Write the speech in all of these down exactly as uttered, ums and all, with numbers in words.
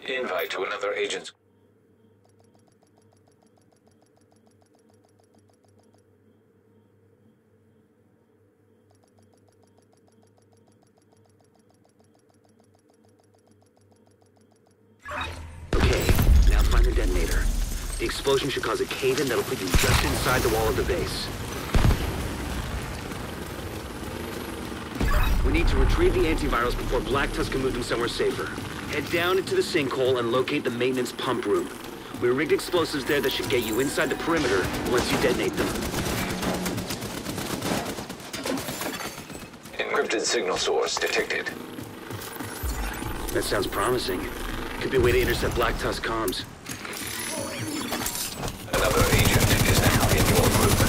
Invite to another agent's... Okay, now find the detonator. The explosion should cause a cave-in that'll put you just inside the wall of the base. We need to retrieve the antivirals before Black Tusk can move them somewhere safer. Head down into the sinkhole and locate the maintenance pump room. We rigged explosives there that should get you inside the perimeter once you detonate them. Encrypted signal source detected. That sounds promising. Could be a way to intercept Black Tusk comms. Another agent is now in your group.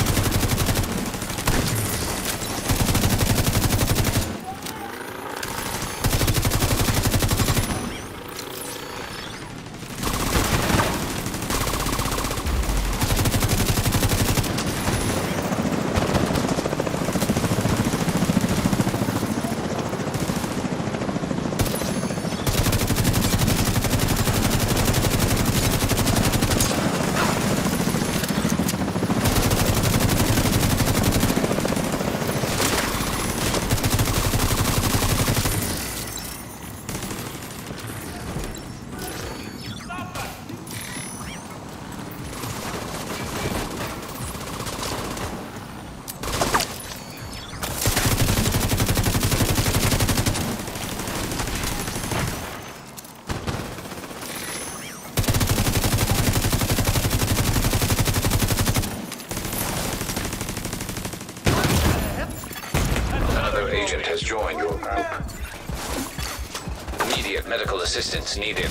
Agent has joined your group. Immediate medical assistance needed.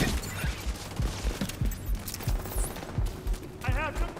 I have them.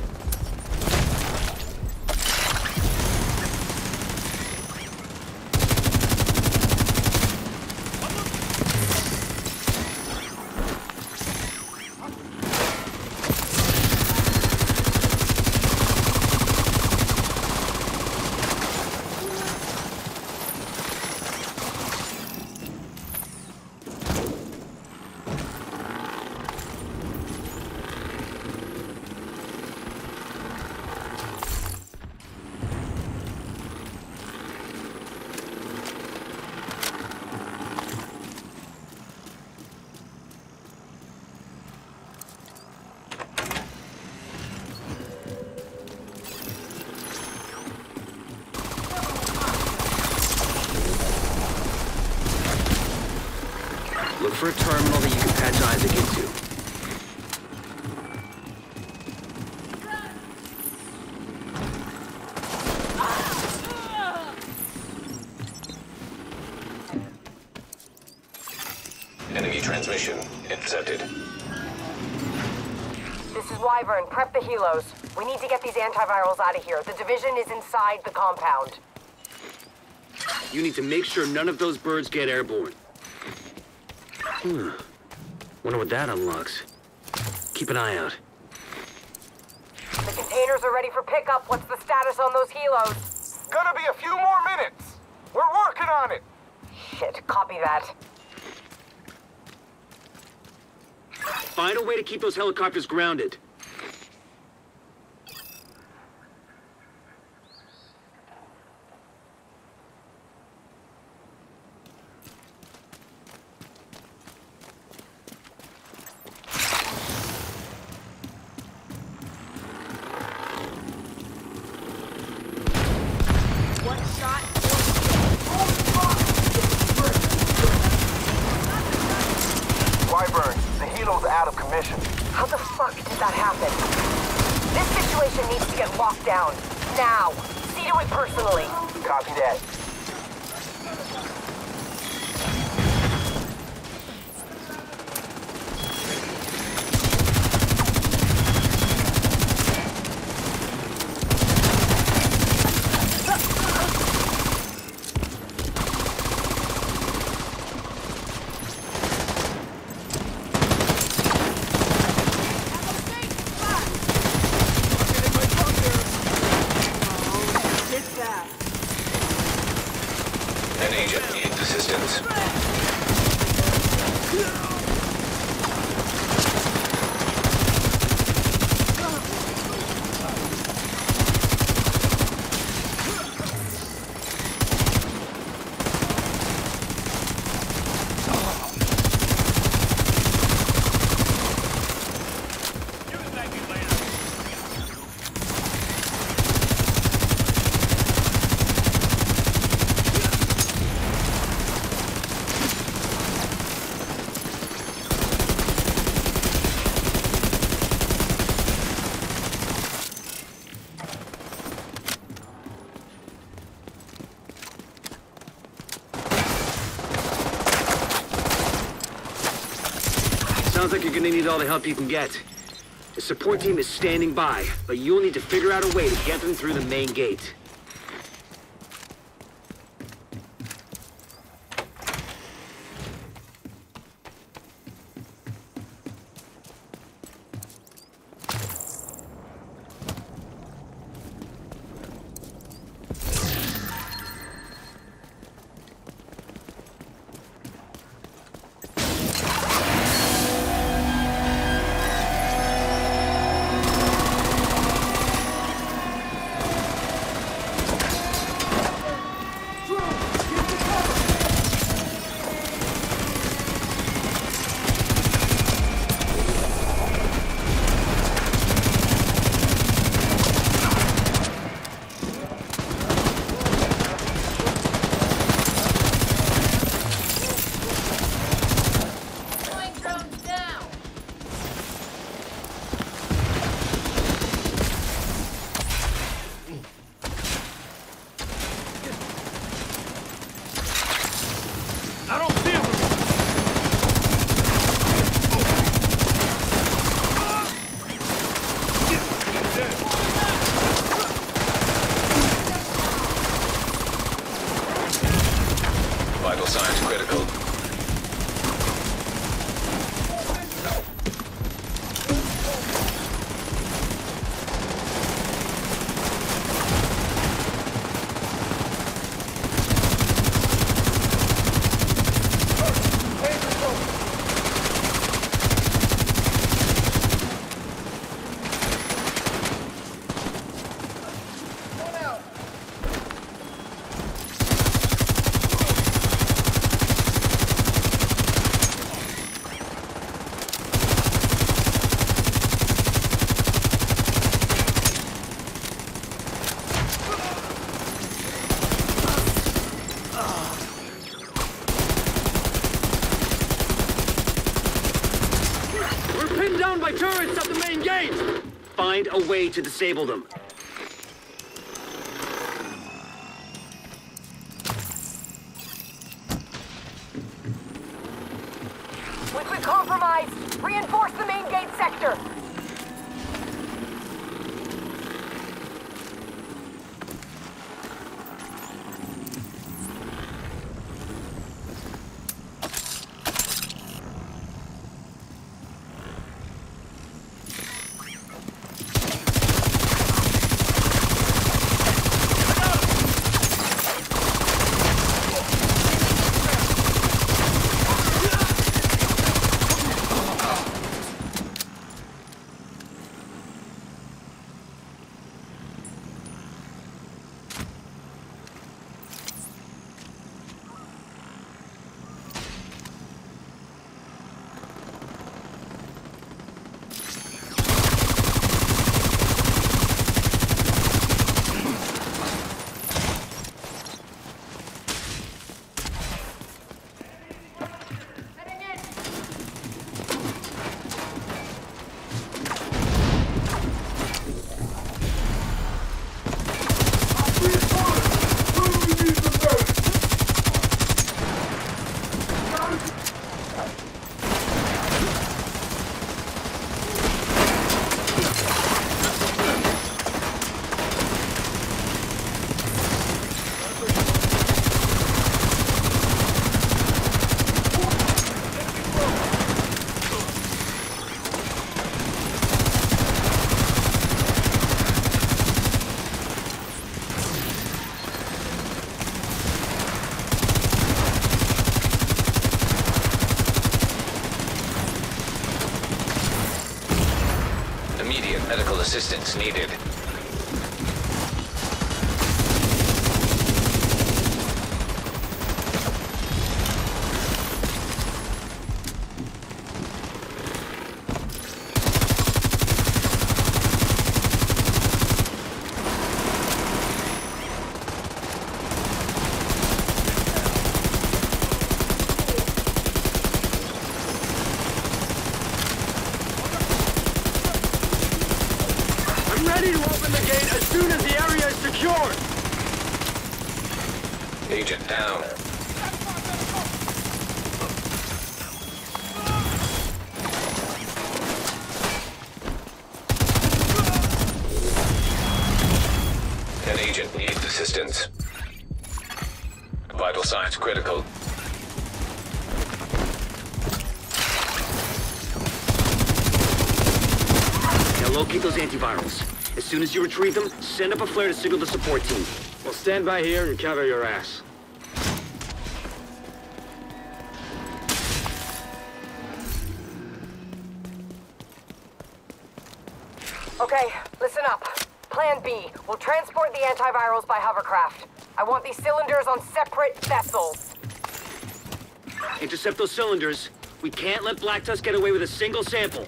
Look for a terminal that you can patch Isaac into. Enemy transmission intercepted. This is Wyvern. Prep the helos. We need to get these antivirals out of here. The division is inside the compound. You need to make sure none of those birds get airborne. Hmm. Wonder what that unlocks. Keep an eye out. The containers are ready for pickup. What's the status on those helos? Gonna be a few more minutes. We're working on it. Shit, copy that. Find a way to keep those helicopters grounded. Wyvern, the helo's out of commission. How the fuck did that happen? This situation needs to get locked down. Now. See to it personally. Copy that. Sounds like you're gonna need all the help you can get. The support team is standing by, but you'll need to figure out a way to get them through the main gate. Vital signs critical. Down by turrets at the main gate! Find a way to disable them. We've been compromised! Reinforce the main gate sector! Immediate medical assistance needed. Ready to open the gate as soon as the area is secured! Agent down. seconds. Vital signs critical. Now locate those antivirals. As soon as you retrieve them, send up a flare to signal the support team. We'll stand by here and cover your ass. Okay, listen up. Plan B. We'll transport the antivirals by hovercraft. I want these cylinders on separate vessels. Intercept those cylinders. We can't let Black Tusk get away with a single sample.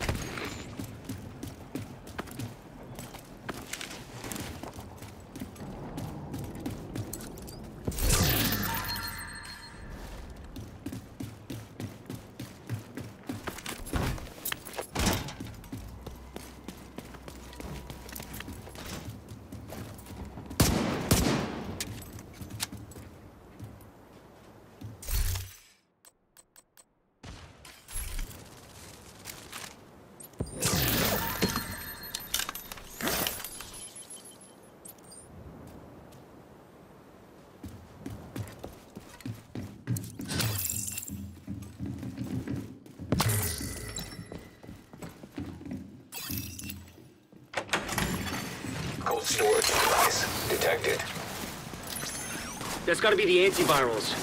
Cold storage device detected. That's gotta be the antivirals.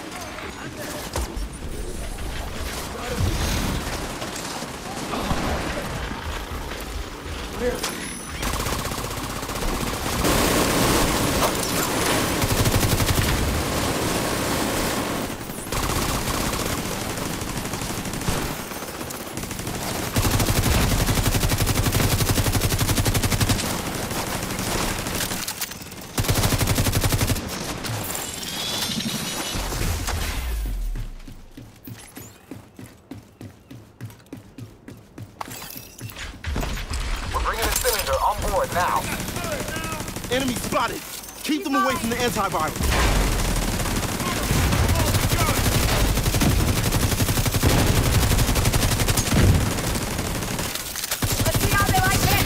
On board now. Enemy spotted. Keep them away from the antivirus. Let's see how they like it.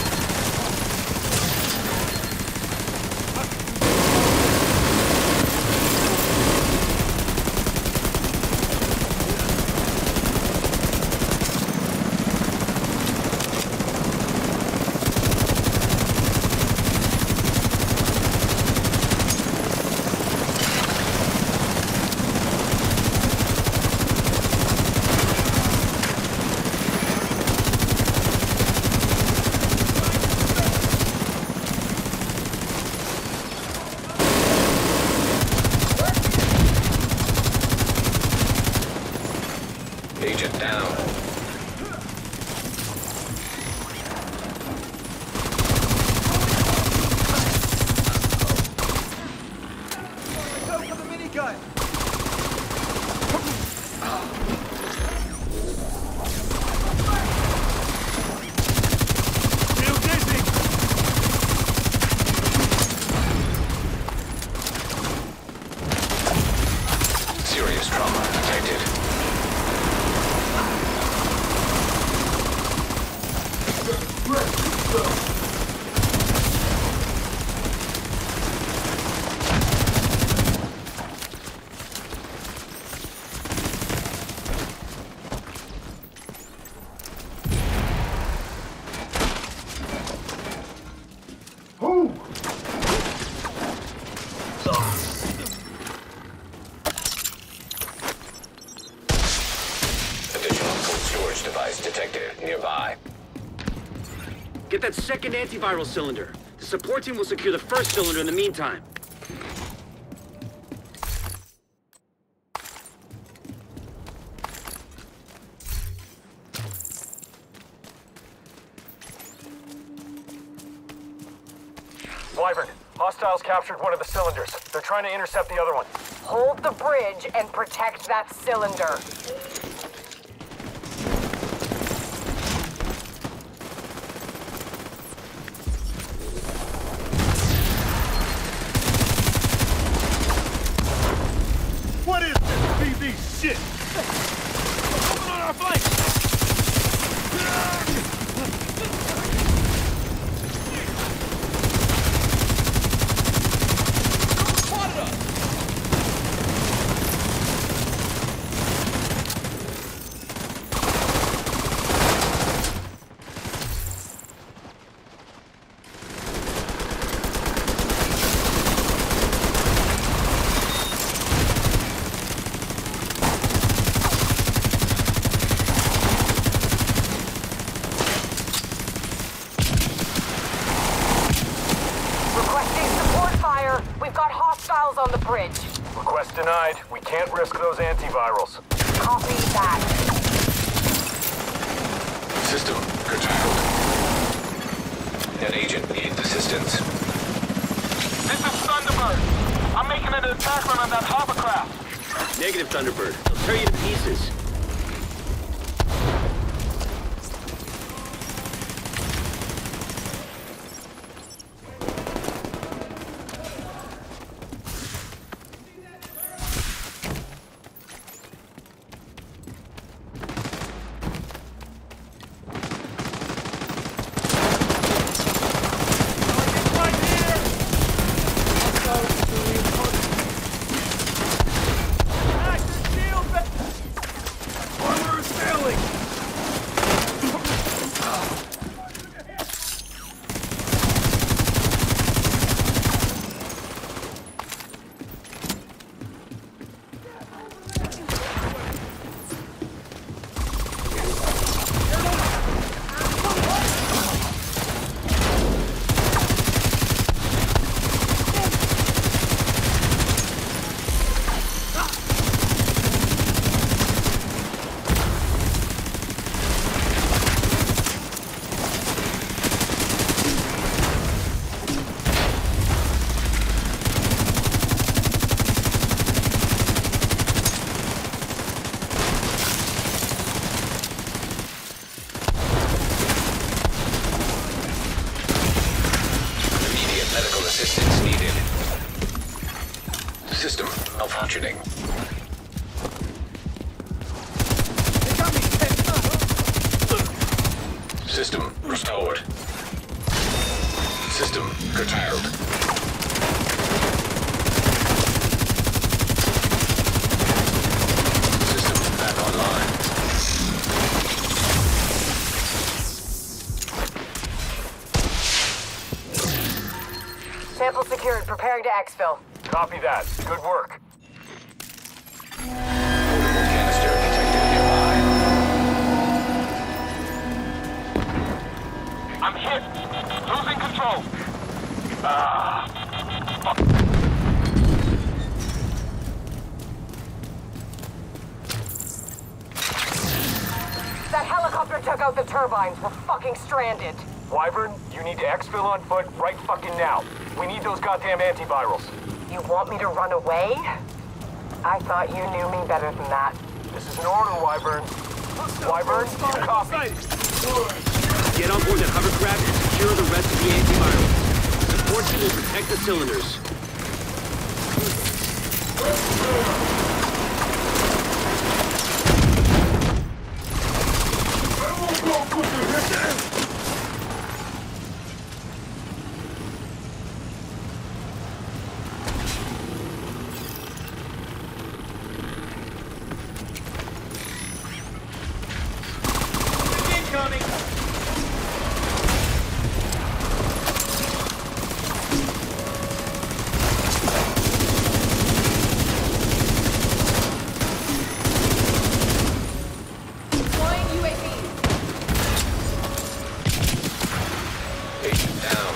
Agent down. Go for the minigun. Still dizzy. Serious trauma detected. Additional cold storage device detected nearby. Get that second antiviral cylinder. The support team will secure the first cylinder in the meantime. Wyvern, hostiles captured one of the cylinders. They're trying to intercept the other one. Hold the bridge and protect that cylinder. What is this B B shit? Open on our flank! Access denied. We can't risk those antivirals. Copy that. System curtailed. An agent needs assistance. This is Thunderbird. I'm making an attack run on that hovercraft. Negative, Thunderbird. They'll tear you to pieces. Medical assistance needed. System malfunctioning. System restored. System curtailed. System back online. Sample secured. Preparing to exfil. Copy that. Good work. Portable canister detected nearby. I'm hit. Losing control. Ah. That helicopter took out the turbines. We're fucking stranded. Wyvern, you need to exfil on foot right fucking now. We need those goddamn antivirals. You want me to run away? I thought you knew me better than that. This is an order, Wyvern. Wyvern, you copy. Get on board that hovercraft and secure the rest of the antivirals. Support team will protect the cylinders. Agent down.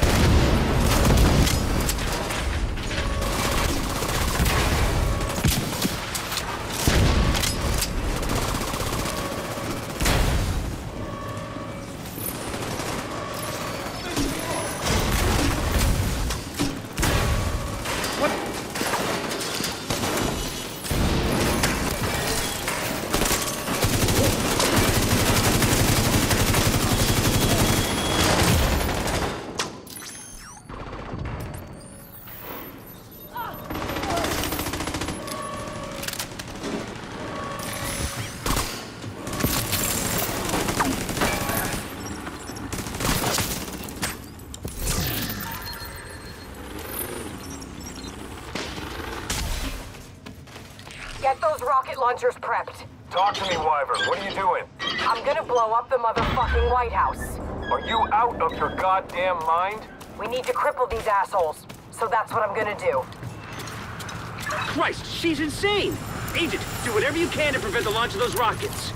Get those rocket launchers prepped. Talk to me, Wyvern. What are you doing? I'm gonna blow up the motherfucking White House. Are you out of your goddamn mind? We need to cripple these assholes. So that's what I'm gonna do. Christ, she's insane! Agent, do whatever you can to prevent the launch of those rockets.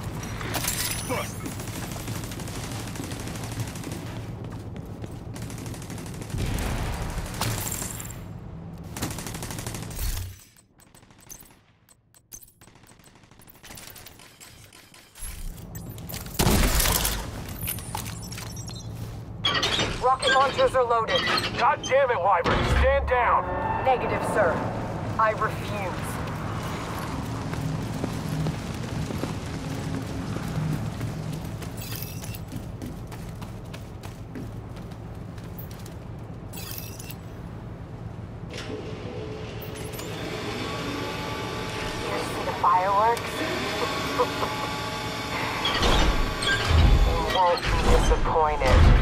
Rocket launchers are loaded. God damn it, Wyvern! Stand down! Negative, sir. I refuse. You see the fireworks? You won't be disappointed.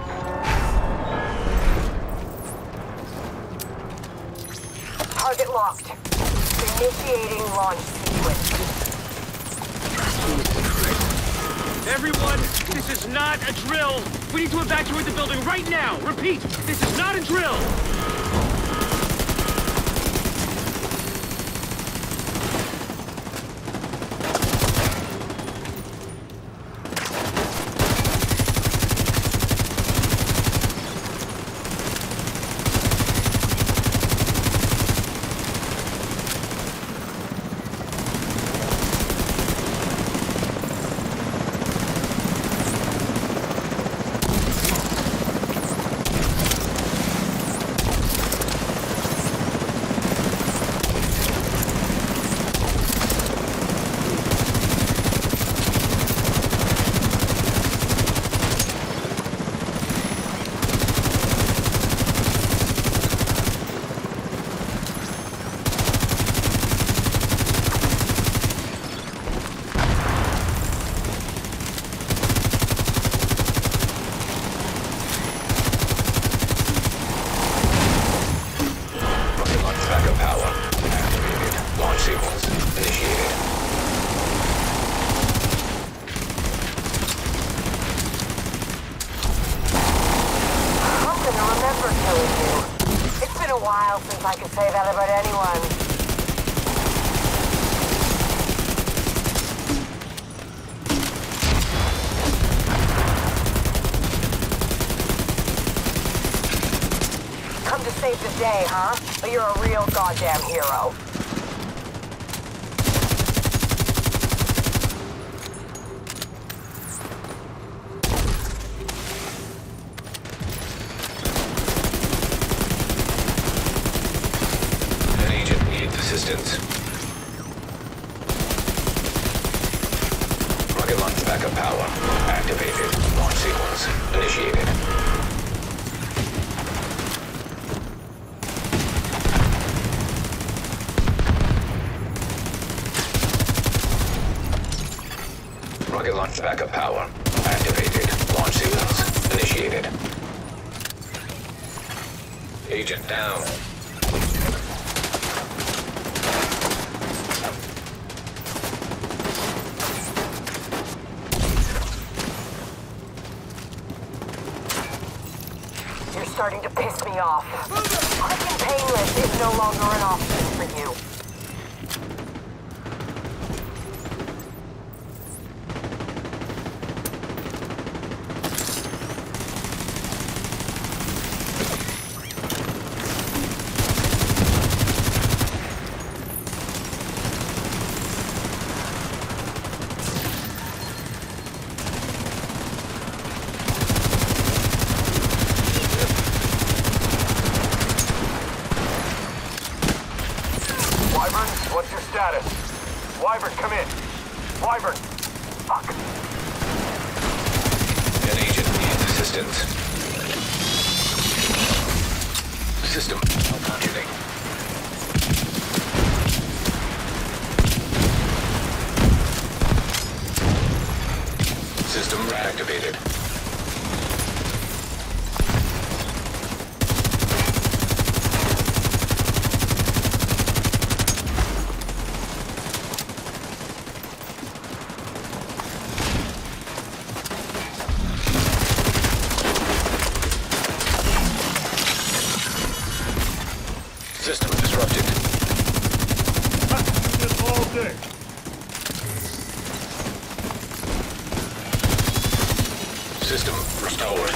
Target locked. Initiating launch sequence. Everyone, this is not a drill! We need to evacuate the building right now! Repeat, this is not a drill! Since I could say that about anyone. Come to save the day, huh? But you're a real goddamn hero. Assistance. Rocket launch backup power activated. Launch sequence initiated. Rocket launch backup power activated. Launch sequence initiated. Agent down. Starting to piss me off. Clicking painless is no longer an option for you. What's your status? Wyvern, come in. Wyvern! Fuck. An agent needs assistance. System malfunctioning. System reactivated. System disrupted. Just all day. System restored.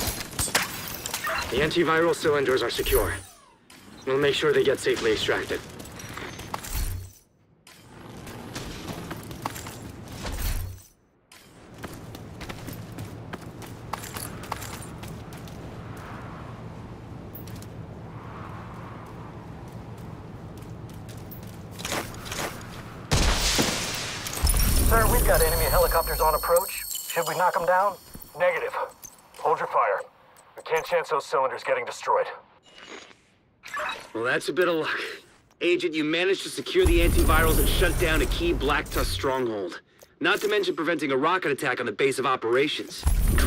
The antiviral cylinders are secure. We'll make sure they get safely extracted. got enemy helicopters on approach. Should we knock them down? Negative. Hold your fire. We can't chance those cylinders getting destroyed. Well, that's a bit of luck. Agent, you managed to secure the antivirals and shut down a key Black Tusk stronghold. Not to mention preventing a rocket attack on the base of operations.